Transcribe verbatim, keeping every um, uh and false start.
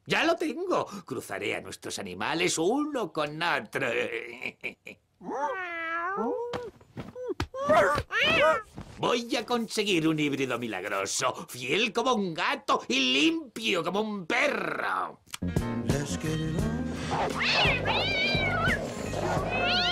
¡Ya lo tengo! Cruzaré a nuestros animales uno con otro. Voy a conseguir un híbrido milagroso, fiel como un gato y limpio como un perro. Let's get it on.